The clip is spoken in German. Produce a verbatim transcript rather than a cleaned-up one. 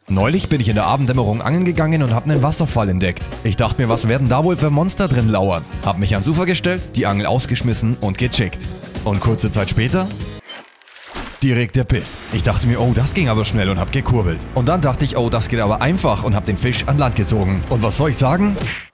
Neulich bin ich in der Abenddämmerung angeln gegangen und habe einen Wasserfall entdeckt. Ich dachte mir, was werden da wohl für Monster drin lauern? Hab mich ans Ufer gestellt, die Angel ausgeschmissen und gecheckt. Und kurze Zeit später direkt der Biss. Ich dachte mir, oh, das ging aber schnell und hab gekurbelt. Und dann dachte ich, oh, das geht aber einfach und hab den Fisch an Land gezogen. Und was soll ich sagen?